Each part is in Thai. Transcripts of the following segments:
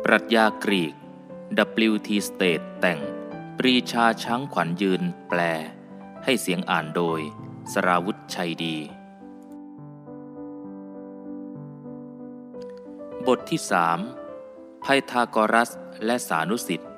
ปรัชญากรีก W.T. State แต่ง ปรีชาช้างขวัญยืนแปลให้เสียงอ่านโดยสราวุธชัยดีบทที่3ไพทากอรัสและสานุสิทธิ์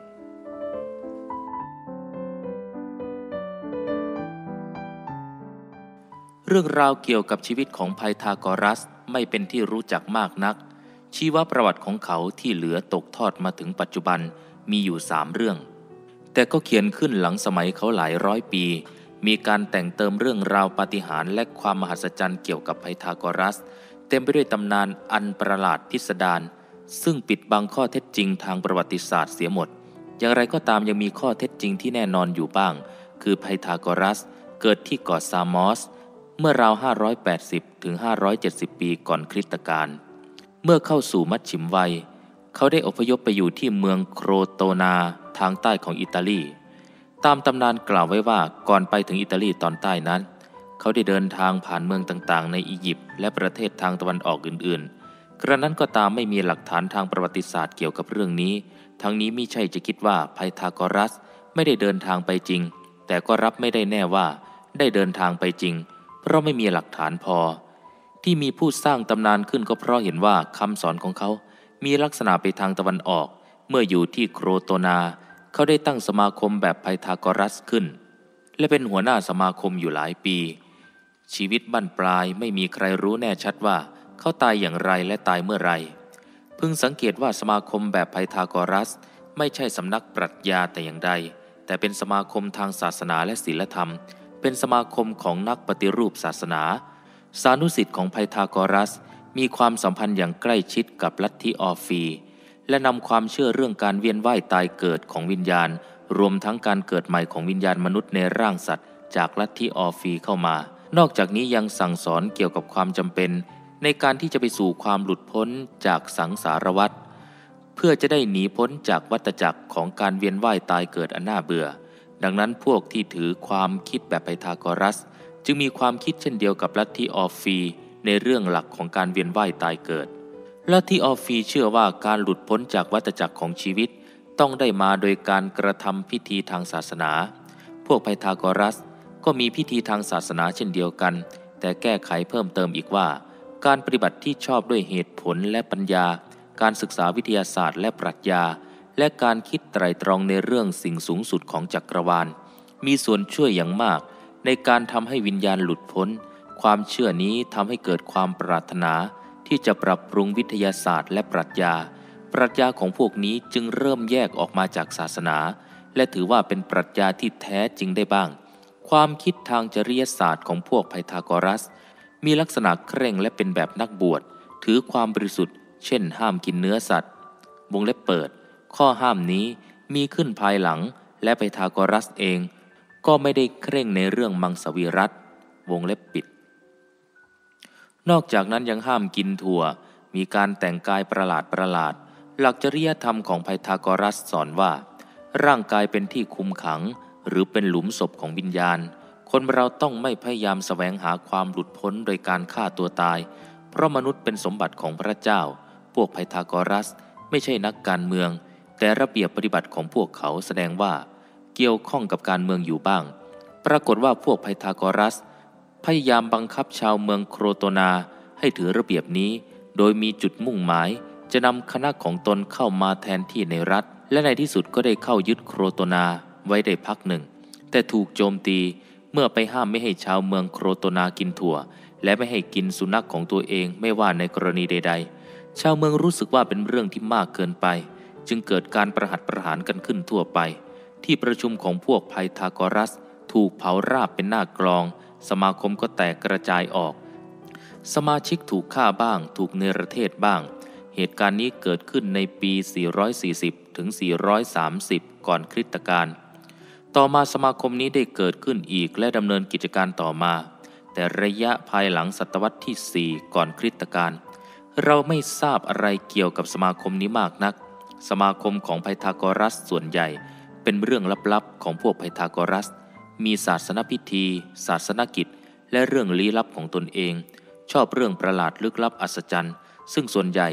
เรื่องราวเกี่ยวกับชีวิตของไพทากอรัสไม่เป็นที่รู้จักมากนักชีวประวัติของเขาที่เหลือตกทอดมาถึงปัจจุบันมีอยู่3เรื่องแต่ก็เขียนขึ้นหลังสมัยเขาหลายร้อยปีมีการแต่งเติมเรื่องราวปาฏิหาริย์และความมหัศจรรย์เกี่ยวกับไพทากอรัสเต็มไปด้วยตำนานอันประหลาดพิสดารซึ่งปิดบังข้อเท็จจริงทางประวัติศาสตร์เสียหมดอย่างไรก็ตามยังมีข้อเท็จจริงที่แน่นอนอยู่บ้างคือไพทากอรัสเกิดที่เกาะซามอสเมื่อราว580ถึง570ปีก่อนคริสตกาลเมื่อเข้าสู่มัชฉิมวัยเขาได้อพยพไปอยู่ที่เมืองโครโตนาทางใต้ของอิตาลีตามตำนานกล่าวไว้ว่าก่อนไปถึงอิตาลีตอนใต้นั้นเขาได้เดินทางผ่านเมืองต่างๆในอียิปต์และประเทศทางตะวันออกอื่นๆกระนั้นก็ตามไม่มีหลักฐานทางประวัติศาสตร์เกี่ยวกับเรื่องนี้ทั้งนี้มิใช่จะคิดว่าไพทากอรัสไม่ได้เดินทางไปจริงแต่ก็รับไม่ได้แน่ว่าได้เดินทางไปจริงเพราะไม่มีหลักฐานพอที่มีผู้สร้างตำนานขึ้นก็เพราะเห็นว่าคำสอนของเขามีลักษณะไปทางตะวันออกเมื่ออยู่ที่โครโตนาเขาได้ตั้งสมาคมแบบไพทากอรัสขึ้นและเป็นหัวหน้าสมาคมอยู่หลายปีชีวิตบั้นปลายไม่มีใครรู้แน่ชัดว่าเขาตายอย่างไรและตายเมื่อไรพึงสังเกตว่าสมาคมแบบไพทากอรัสไม่ใช่สำนักปรัชญาแต่อย่างใดแต่เป็นสมาคมทางศาสนาและศีลธรรมเป็นสมาคมของนักปฏิรูปศาสนาสานุสิทธิ์ของไพทากอรัสมีความสัมพันธ์อย่างใกล้ชิดกับลัทธิออร์ฟีและนำความเชื่อเรื่องการเวียนว่ายตายเกิดของวิญญาณรวมทั้งการเกิดใหม่ของวิญญาณมนุษย์ในร่างสัตว์จากลัทธิออร์ฟีเข้ามานอกจากนี้ยังสั่งสอนเกี่ยวกับความจำเป็นในการที่จะไปสู่ความหลุดพ้นจากสังสารวัฏเพื่อจะได้หนีพ้นจากวัฏจักรของการเวียนว่ายตายเกิดอันน่าเบื่อดังนั้นพวกที่ถือความคิดแบบไพทากอรัสจึงมีความคิดเช่นเดียวกับลัทธิออร์ฟีในเรื่องหลักของการเวียนว่ายตายเกิดลัทธิออร์ฟีเชื่อว่าการหลุดพ้นจากวัฏจักรของชีวิตต้องได้มาโดยการกระทำพิธีทางศาสนาพวกไพทากอรัสก็มีพิธีทางศาสนาเช่นเดียวกันแต่แก้ไขเพิ่มเติมอีกว่าการปฏิบัติที่ชอบด้วยเหตุผลและปัญญาการศึกษาวิทยาศาสตร์และปรัชญาและการคิดไตร่ตรองในเรื่องสิ่งสูงสุดของจักรวาลมีส่วนช่วยอย่างมากในการทำให้วิญญาณหลุดพ้นความเชื่อนี้ทำให้เกิดความปรารถนาที่จะปรับปรุงวิทยาศาสตร์และปรัชญาของพวกนี้จึงเริ่มแยกออกมาจากศาสนาและถือว่าเป็นปรัชญาที่แท้จริงได้บ้างความคิดทางจริยศาสตร์ของพวกไพทากอรัสมีลักษณะเคร่งและเป็นแบบนักบวชถือความบริสุทธิ์เช่นห้ามกินเนื้อสัตว์วงเล็บเปิดข้อห้ามนี้มีขึ้นภายหลังและไพทากอรัสเองก็ไม่ได้เคร่งในเรื่องมังสวิรัติวงเล็บปิดนอกจากนั้นยังห้ามกินถั่วมีการแต่งกายประหลาดหลักจริยธรรมของไพทากอรัสสอนว่าร่างกายเป็นที่คุมขังหรือเป็นหลุมศพของวิญญาณคนเราต้องไม่พยายามแสวงหาความหลุดพ้นโดยการฆ่าตัวตายเพราะมนุษย์เป็นสมบัติของพระเจ้าพวกไพทากอรัสไม่ใช่นักการเมืองแต่ระเบียบปฏิบัติของพวกเขาแสดงว่าเกี่ยวข้องกับการเมืองอยู่บ้างปรากฏว่าพวกไพทากอรัสพยายามบังคับชาวเมืองโครโตนาให้ถือระเบียบนี้โดยมีจุดมุ่งหมายจะนำคณะของตนเข้ามาแทนที่ในรัฐและในที่สุดก็ได้เข้ายึดโครโตนาไว้ได้พักหนึ่งแต่ถูกโจมตีเมื่อไปห้ามไม่ให้ชาวเมืองโครโตนากินถั่วและไม่ให้กินสุนัขของตัวเองไม่ว่าในกรณีใดๆชาวเมืองรู้สึกว่าเป็นเรื่องที่มากเกินไปจึงเกิดการประหัตประหารกันขึ้นทั่วไปที่ประชุมของพวกไพทากอรัสถูกเผาราบเป็นหน้ากลองสมาคมก็แตกกระจายออกสมาชิกถูกฆ่าบ้างถูกเนรเทศบ้างเหตุการณ์นี้เกิดขึ้นในปี440ถึง430ก่อนคริสตกาลต่อมาสมาคมนี้ได้เกิดขึ้นอีกและดำเนินกิจการต่อมาแต่ระยะภายหลังศตวรรษที่4ก่อนคริสตกาลเราไม่ทราบอะไรเกี่ยวกับสมาคมนี้มากนักสมาคมของไพทากอรัสส่วนใหญ่เป็นเรื่องลับๆของพวกไพทากอรัสมีศาสนพิธีศาสนกิจและเรื่องลี้ลับของตนเองชอบเรื่องประหลาดลึกลับอัศจรรย์ซึ่งส่วนใหญ่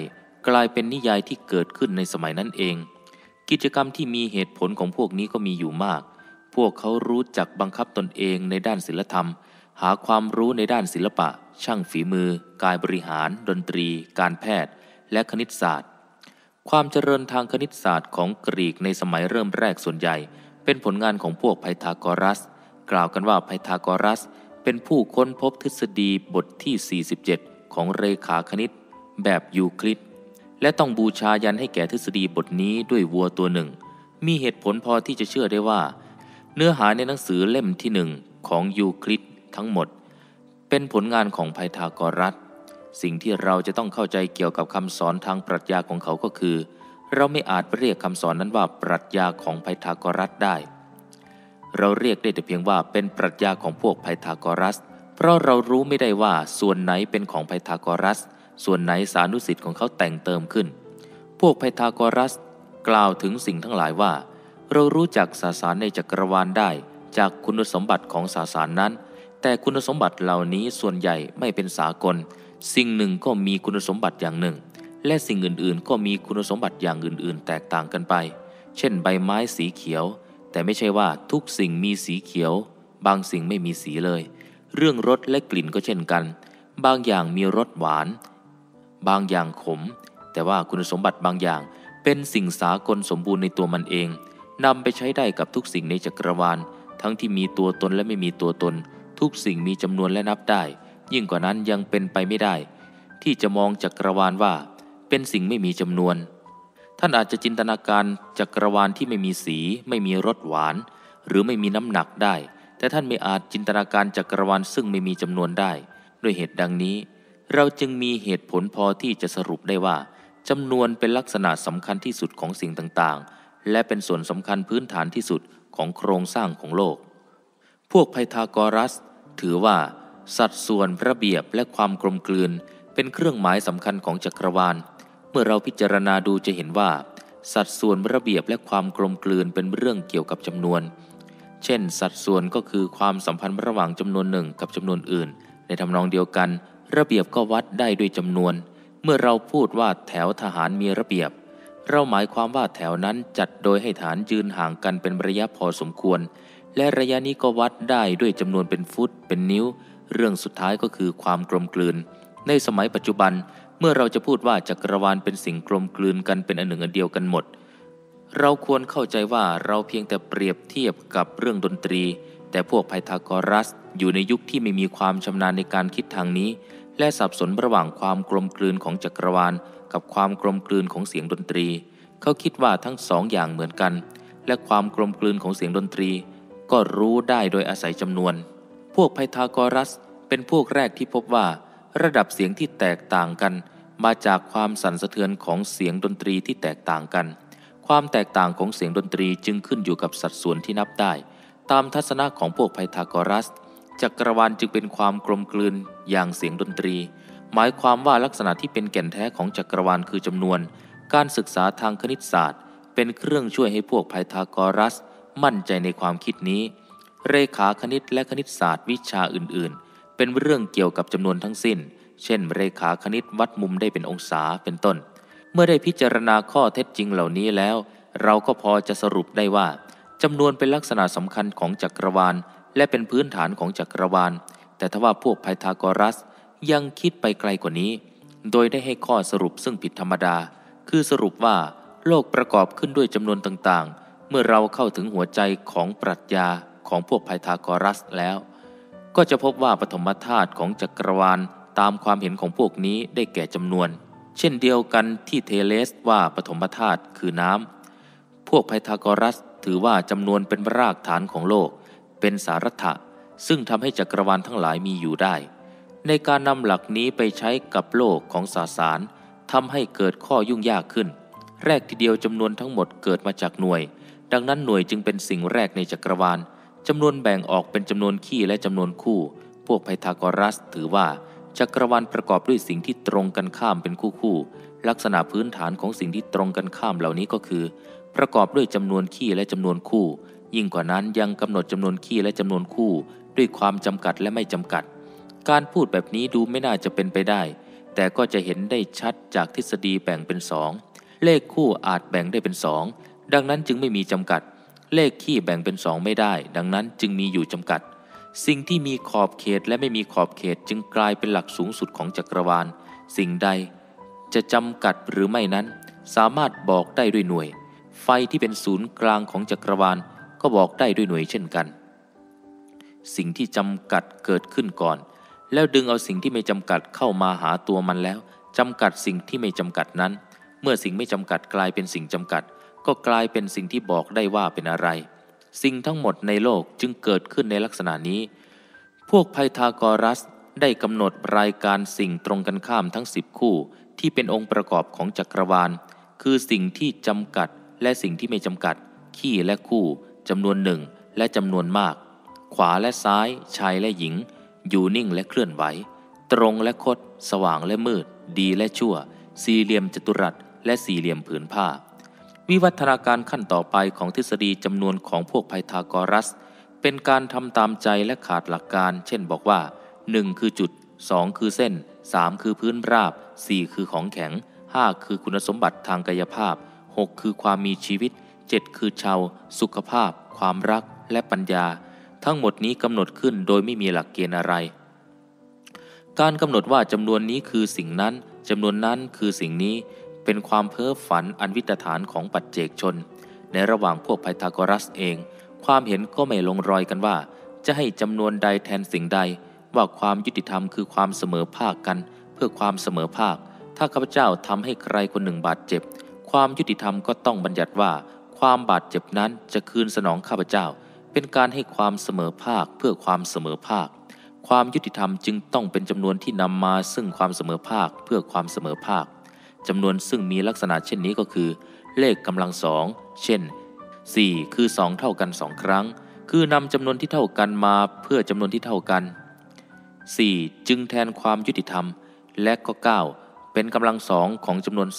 กลายเป็นนิยายที่เกิดขึ้นในสมัยนั้นเองกิจกรรมที่มีเหตุผลของพวกนี้ก็มีอยู่มากพวกเขารู้จักบังคับตนเองในด้านศิลธรรมหาความรู้ในด้านศิลปะช่างฝีมือกายบริหารดนตรีการแพทย์และคณิตศาสตร์ความเจริญทางคณิตศาสตร์ของกรีกในสมัยเริ่มแรกส่วนใหญ่เป็นผลงานของพวกไพทาโกรัสกล่าวกันว่าไพทาโกรัสเป็นผู้ค้นพบทฤษฎีบทที่47ของเรขาคณิตแบบยูคลิดและต้องบูชายันให้แก่ทฤษฎีบทนี้ด้วยวัวตัวหนึ่งมีเหตุผลพอที่จะเชื่อได้ว่าเนื้อหาในหนังสือเล่มที่1ของยูคลิดทั้งหมดเป็นผลงานของไพทาโกรัสสิ่งที่เราจะต้องเข้าใจเกี่ยวกับคำสอนทางปรัชญาของเขาก็คือเราไม่อาจเรียกคำสอนนั้นว่าปรัชญาของไพทาโกรัสได้เราเรียกได้แต่เพียงว่าเป็นปรัชญาของพวกไพทาโกรัสเพราะเรารู้ไม่ได้ว่าส่วนไหนเป็นของไพทาโกรัสส่วนไหนสานุสิทธิ์ของเขาแต่งเติมขึ้นพวกไพทาโกรัสกล่าวถึงสิ่งทั้งหลายว่าเรารู้จักสสารในจักรวาลได้จากคุณสมบัติของสสารนั้นแต่คุณสมบัติเหล่านี้ส่วนใหญ่ไม่เป็นสากลสิ่งหนึ่งก็มีคุณสมบัติอย่างหนึ่งและสิ่งอื่นๆก็มีคุณสมบัติอย่างอื่นๆแตกต่างกันไปเช่นใบไม้สีเขียวแต่ไม่ใช่ว่าทุกสิ่งมีสีเขียวบางสิ่งไม่มีสีเลยเรื่องรสและกลิ่นก็เช่นกันบางอย่างมีรสหวานบางอย่างขมแต่ว่าคุณสมบัติบางอย่างเป็นสิ่งสากลสมบูรณ์ในตัวมันเองนำไปใช้ได้กับทุกสิ่งในจักรวาลทั้งที่มีตัวตนและไม่มีตัวตนทุกสิ่งมีจำนวนและนับได้ยิ่งกว่านั้นยังเป็นไปไม่ได้ที่จะมองจักรวาลว่าเป็นสิ่งไม่มีจำนวนท่านอาจจะจินตนาการจักรวาลที่ไม่มีสีไม่มีรสหวานหรือไม่มีน้ำหนักได้แต่ท่านไม่อาจจินตนาการจักรวาลซึ่งไม่มีจำนวนได้ด้วยเหตุดังนี้เราจึงมีเหตุผลพอที่จะสรุปได้ว่าจำนวนเป็นลักษณะสำคัญที่สุดของสิ่งต่างๆและเป็นส่วนสำคัญพื้นฐานที่สุดของโครงสร้างของโลกพวกไพทาโกรัสถือว่าสัดส่วนระเบียบและความกลมกลืนเป็นเครื่องหมายสำคัญของจักรวาลเมื่อเราพิจารณาดูจะเห็นว่าสัดส่วนระเบียบและความกลมกลืนเป็นเรื่องเกี่ยวกับจำนวนเช่นสัดส่วนก็คือความสัมพันธ์ระหว่างจำนวนหนึ่งกับจำนวนอื่นในทำนองเดียวกันระเบียบก็วัดได้ด้วยจำนวนเมื่อเราพูดว่าแถวทหารมีระเบียบเราหมายความว่าแถวนั้นจัดโดยให้ฐานยืนห่างกันเป็นระยะพอสมควรและระยะนี้ก็วัดได้ด้วยจำนวนเป็นฟุตเป็นนิ้วเรื่องสุดท้ายก็คือความกลมกลืนในสมัยปัจจุบันเมื่อเราจะพูดว่าจักรวาลเป็นสิ่งกลมกลืนกันเป็นอันหนึ่งอันเดียวกันหมดเราควรเข้าใจว่าเราเพียงแต่เปรียบเทียบกับเรื่องดนตรีแต่พวกไพทาโกรัสอยู่ในยุคที่ไม่มีความชำนาญในการคิดทางนี้และสับสนระหว่างความกลมกลืนของจักรวาลกับความกลมกลืนของเสียงดนตรีเขาคิดว่าทั้งสองอย่างเหมือนกันและความกลมกลืนของเสียงดนตรีก็รู้ได้โดยอาศัยจำนวนพวกไพทาโกรัสเป็นพวกแรกที่พบว่าระดับเสียงที่แตกต่างกันมาจากความสั่นสะเทือนของเสียงดนตรีที่แตกต่างกันความแตกต่างของเสียงดนตรีจึงขึ้นอยู่กับสัดส่วนที่นับได้ตามทัศนะของพวกไพทาโกรัสจักรวาลจึงเป็นความกลมกลืนอย่างเสียงดนตรีหมายความว่าลักษณะที่เป็นแก่นแท้ของจักรวาลคือจำนวนการศึกษาทางคณิตศาสตร์เป็นเครื่องช่วยให้พวกไพทาโกรัสมั่นใจในความคิดนี้เรขาคณิตและคณิตศาสตร์วิชาอื่นๆเป็นเรื่องเกี่ยวกับจำนวนทั้งสิ้นเช่นเรขาคณิตวัดมุมได้เป็นองศาเป็นต้นเมื่อได้พิจารณาข้อเท็จจริงเหล่านี้แล้วเราก็พอจะสรุปได้ว่าจำนวนเป็นลักษณะสำคัญของจักรวาลและเป็นพื้นฐานของจักรวาลแต่ทว่าพวกไพทาโกรัสยังคิดไปไกลกว่านี้โดยได้ให้ข้อสรุปซึ่งผิดธรรมดาคือสรุปว่าโลกประกอบขึ้นด้วยจำนวนต่างๆเมื่อเราเข้าถึงหัวใจของปรัชญาของพวกไพทาโกรัสแล้วก็จะพบว่าปฐมธาตุของจักรวาลตามความเห็นของพวกนี้ได้แก่จำนวนเช่นเดียวกันที่เทเลสว่าปฐมธาตุคือน้ำพวกไพทาโกรัสถือว่าจำนวนเป็นรากฐานของโลกเป็นสารัตถะซึ่งทำให้จักรวาลทั้งหลายมีอยู่ได้ในการนำหลักนี้ไปใช้กับโลกของสสารทำให้เกิดข้อยุ่งยากขึ้นแรกทีเดียวจำนวนทั้งหมดเกิดมาจากหน่วยดังนั้นหน่วยจึงเป็นสิ่งแรกในจักรวาลจำนวนแบ่งออกเป็นจำนวนคี่และจำนวนคู่พวกไพทาโกรัสถือว่าจักรวาลประกอบด้วยสิ่งที่ตรงกันข้ามเป็นคู่ลักษณะพื้นฐานของสิ่งที่ตรงกันข้ามเหล่านี้ก็คือประกอบด้วยจำนวนคี่และจำนวนคู่ยิ่งกว่านั้นยังกำหนดจำนวนคี่และจำนวนคู่ด้วยความจำกัดและไม่จำกัดการพูดแบบนี้ดูไม่น่าจะเป็นไปได้แต่ก็จะเห็นได้ชัดจากทฤษฎีแบ่งเป็นสองเลขคู่อาจแบ่งได้เป็นสองดังนั้นจึงไม่มีจำกัดเลขคี่แบ่งเป็นสองไม่ได้ดังนั้นจึงมีอยู่จำกัดสิ่งที่มีขอบเขตและไม่มีขอบเขตจึงกลายเป็นหลักสูงสุดของจักรวาลสิ่งใดจะจำกัดหรือไม่นั้นสามารถบอกได้ด้วยหน่วยไฟที่เป็นศูนย์กลางของจักรวาลก็บอกได้ด้วยหน่วยเช่นกันสิ่งที่จำกัดเกิดขึ้นก่อนแล้วดึงเอาสิ่งที่ไม่จำกัดเข้ามาหาตัวมันแล้วจำกัดสิ่งที่ไม่จำกัดนั้นเมื่อสิ่งไม่จำกัดกลายเป็นสิ่งจำกัดก็กลายเป็นสิ่งที่บอกได้ว่าเป็นอะไรสิ่งทั้งหมดในโลกจึงเกิดขึ้นในลักษณะนี้พวกไพทากอรัสได้กำหนดรายการสิ่งตรงกันข้ามทั้ง10คู่ที่เป็นองค์ประกอบของจักรวาลคือสิ่งที่จำกัดและสิ่งที่ไม่จำกัดขี้และคู่จำนวนหนึ่งและจำนวนมากขวาและซ้ายชายและหญิงอยู่นิ่งและเคลื่อนไหวตรงและคดสว่างและมืดดีและชั่วสี่เหลี่ยมจัตุรัสและสี่เหลี่ยมผืนผ้าวิวัฒนาการขั้นต่อไปของทฤษฎีจำนวนของพวกไพทากอรัสเป็นการทำตามใจและขาดหลักการเช่นบอกว่า1คือจุด2คือเส้น3คือพื้นราบ4คือของแข็ง5คือคุณสมบัติทางกายภาพ6คือความมีชีวิต7คือชาวสุขภาพความรักและปัญญาทั้งหมดนี้กำหนดขึ้นโดยไม่มีหลักเกณฑ์อะไรการกำหนดว่าจำนวนนี้คือสิ่งนั้นจำนวนนั้นคือสิ่งนี้เป็นความเพ้อฝันอันวิตฐานของปัจเจกชนในระหว่างพวกไพทากอรัสเองความเห็นก็ไม่ลงรอยกันว่าจะให้จำนวนใดแทนสิ่งใดว่าความยุติธรรมคือความเสมอภาคกันเพื่อความเสมอภาคถ้าข้าพเจ้าทำให้ใครคนหนึ่งบาดเจ็บความยุติธรรมก็ต้องบัญญัติว่าความบาดเจ็บนั้นจะคืนสนองข้าพเจ้าเป็นการให้ความเสมอภาคเพื่อความเสมอภาคความยุติธรรมจึงต้องเป็นจำนวนที่นำมาซึ่งความเสมอภาคเพื่อความเสมอภาคจำนวนซึ่งมีลักษณะเช่นนี้ก็คือเลขกำลังสองเช่น4คือ2เท่ากัน2ครั้งคือนำจำนวนที่เท่ากันมาเพื่อจำนวนที่เท่ากัน4จึงแทนความยุติธรรมและก็9เป็นกำลังสองของจำนวน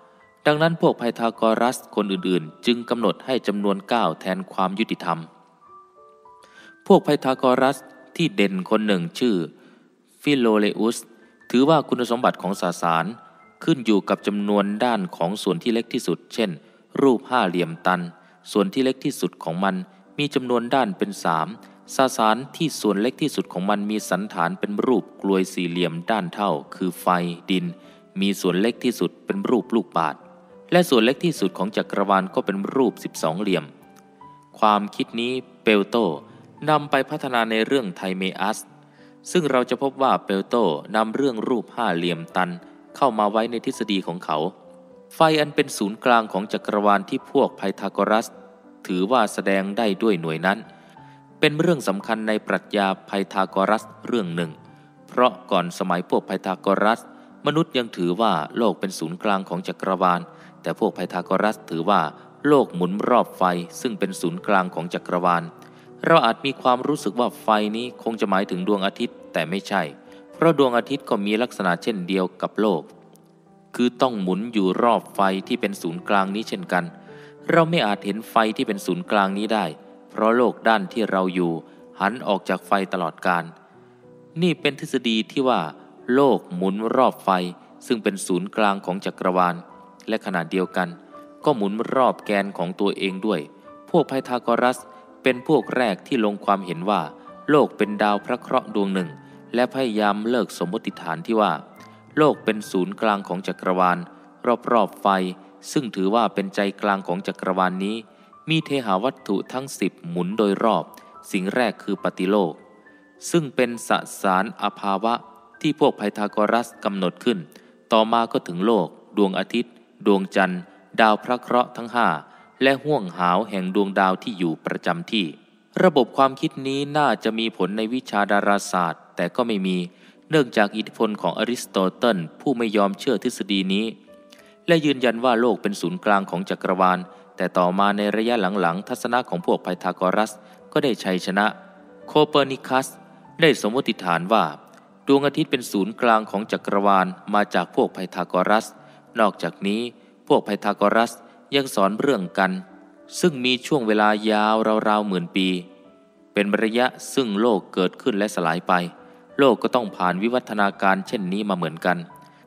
3ดังนั้นพวกไพทากอรัสคนอื่นๆจึงกำหนดให้จำนวน9แทนความยุติธรรมพวกไพทากอรัสที่เด่นคนหนึ่งชื่อฟิโลเลอุสถือว่าคุณสมบัติของสสารขึ้นอยู่กับจำนวนด้านของส่วนที่เล็กที่สุดเช่นรูปห้าเหลี่ยมตันส่วนที่เล็กที่สุดของมันมีจำนวนด้านเป็น3สสารที่ส่วนเล็กที่สุดของมันมีสันฐานเป็นรูปกลวยสี่เหลี่ยมด้านเท่าคือไฟดินมีส่วนเล็กที่สุดเป็นรูปลูกบาศก์และส่วนเล็กที่สุดของจักรวาลก็เป็นรูป12เหลี่ยมความคิดนี้เปลโตนำไปพัฒนาในเรื่องไทเมอัสซึ่งเราจะพบว่าเปลโตนำเรื่องรูปห้าเหลี่ยมตันเข้ามาไว้ในทฤษฎีของเขาไฟอันเป็นศูนย์กลางของจักรวาลที่พวกไพทากอรัสถือว่าแสดงได้ด้วยหน่วยนั้นเป็นเรื่องสำคัญในปรัชญาไพทากอรัสเรื่องหนึ่งเพราะก่อนสมัยพวกไพทากอรัสมนุษย์ยังถือว่าโลกเป็นศูนย์กลางของจักรวาลแต่พวกไพทากอรัสถือว่าโลกหมุนรอบไฟซึ่งเป็นศูนย์กลางของจักรวาลเราอาจมีความรู้สึกว่าไฟนี้คงจะหมายถึงดวงอาทิตย์แต่ไม่ใช่เพราะดวงอาทิตย์ก็มีลักษณะเช่นเดียวกับโลกคือต้องหมุนอยู่รอบไฟที่เป็นศูนย์กลางนี้เช่นกันเราไม่อาจเห็นไฟที่เป็นศูนย์กลางนี้ได้เพราะโลกด้านที่เราอยู่หันออกจากไฟตลอดกาลนี่เป็นทฤษฎีที่ว่าโลกหมุนรอบไฟซึ่งเป็นศูนย์กลางของจักรวาลและขณะเดียวกันก็หมุนรอบแกนของตัวเองด้วยพวกไพทากอรัสเป็นพวกแรกที่ลงความเห็นว่าโลกเป็นดาวพระเคราะห์ดวงหนึ่งและพยายามเลิกสมมติฐานที่ว่าโลกเป็นศูนย์กลางของจักรวาลรอบๆไฟซึ่งถือว่าเป็นใจกลางของจักรวาลนี้มีเทหาวัตถุทั้ง10หมุนโดยรอบสิ่งแรกคือปฏิโลกซึ่งเป็นสสารอภาวะที่พวกไพทากอรัสกำหนดขึ้นต่อมาก็ถึงโลกดวงอาทิตย์ดวงจันทร์ดาวพระเคราะห์ทั้ง5และห้วงหาวแห่งดวงดาวที่อยู่ประจำที่ระบบความคิดนี้น่าจะมีผลในวิชาดาราศาสตร์แต่ก็ไม่มีเนื่องจากอิทธิพลของอริสโตเติลผู้ไม่ยอมเชื่อทฤษฎีนี้และยืนยันว่าโลกเป็นศูนย์กลางของจักรวาลแต่ต่อมาในระยะหลังๆทัศนะของพวกไพทากอรัสก็ได้ชัยชนะโคเปอร์นิคัสได้สมมติฐานว่าดวงอาทิตย์เป็นศูนย์กลางของจักรวาลมาจากพวกไพทากอรัสนอกจากนี้พวกไพทากอรัสยังสอนเรื่องกันซึ่งมีช่วงเวลายาวราวๆ10,000 ปีเป็นระยะซึ่งโลกเกิดขึ้นและสลายไปโลกก็ต้องผ่านวิวัฒนาการเช่นนี้มาเหมือนกัน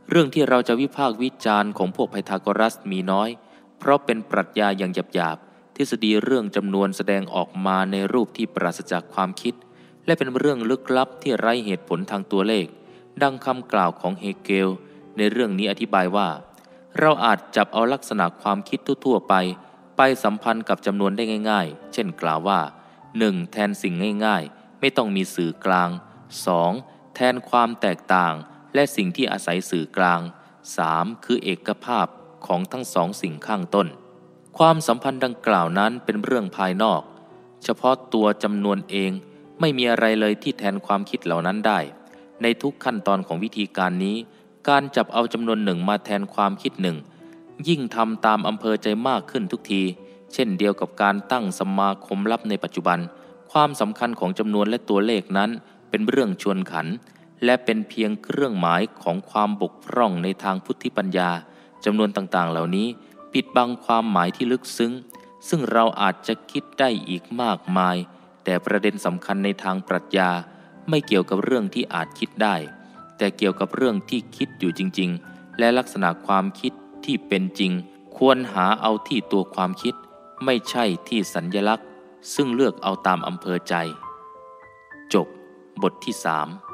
เรื่องที่เราจะวิพากษ์วิจารณ์ของพวกไพทาโกรัสมีน้อยเพราะเป็นปรัชญาอย่างหยาบๆทฤษฎีเรื่องจำนวนแสดงออกมาในรูปที่ปราศจากความคิดและเป็นเรื่องลึกลับที่ไร้เหตุผลทางตัวเลขดังคำกล่าวของเฮเกลในเรื่องนี้อธิบายว่าเราอาจจับเอาลักษณะความคิดทั่วๆไปสัมพันธ์กับจำนวนได้ง่ายๆเช่นกล่าวว่า 1. แทนสิ่งง่ายๆไม่ต้องมีสื่อกลาง 2. แทนความแตกต่างและสิ่งที่อาศัยสื่อกลาง 3. คือเอกภาพของทั้งสองสิ่งข้างต้นความสัมพันธ์ดังกล่าวนั้นเป็นเรื่องภายนอกเฉพาะตัวจำนวนเองไม่มีอะไรเลยที่แทนความคิดเหล่านั้นได้ในทุกขั้นตอนของวิธีการนี้การจับเอาจำนวนหนึ่งมาแทนความคิดหนึ่งยิ่งทำตามอำเภอใจมากขึ้นทุกทีเช่นเดียวกับการตั้งสมาคมลับในปัจจุบันความสำคัญของจำนวนและตัวเลขนั้นเป็นเรื่องชวนขันและเป็นเพียงเครื่องหมายของความบกพร่องในทางพุทธิปัญญาจำนวนต่างๆเหล่านี้ปิดบังความหมายที่ลึกซึ้งซึ่งเราอาจจะคิดได้อีกมากมายแต่ประเด็นสำคัญในทางปรัชญาไม่เกี่ยวกับเรื่องที่อาจคิดได้แต่เกี่ยวกับเรื่องที่คิดอยู่จริงๆและลักษณะความคิดที่เป็นจริงควรหาเอาที่ตัวความคิดไม่ใช่ที่สัญลักษณ์ซึ่งเลือกเอาตามอำเภอใจจบบทที่ 3